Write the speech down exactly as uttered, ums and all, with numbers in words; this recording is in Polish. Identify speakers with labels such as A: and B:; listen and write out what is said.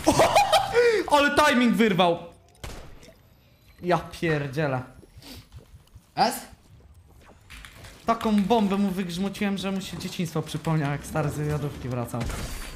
A: Ale timing wyrwał. Ja pierdzielę.
B: S?
A: Taką bombę mu wygrzmociłem, że mu się dzieciństwo przypomniał, jak stary z wywiadówki wracał.